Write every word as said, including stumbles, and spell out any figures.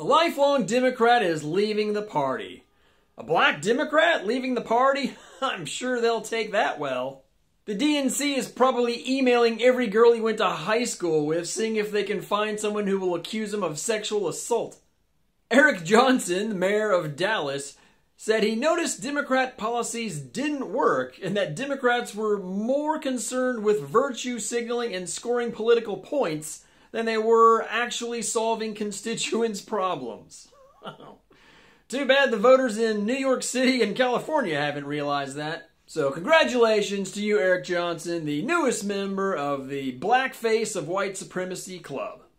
A lifelong Democrat is leaving the party. A black Democrat leaving the party? I'm sure they'll take that well. The D N C is probably emailing every girl he went to high school with, seeing if they can find someone who will accuse him of sexual assault. Eric Johnson, the mayor of Dallas, said he noticed Democrat policies didn't work and that Democrats were more concerned with virtue signaling and scoring political points than they were actually solving constituents' problems. Too bad the voters in New York City and California haven't realized that. So congratulations to you, Eric Johnson, the newest member of the Black Face of White Supremacy Club.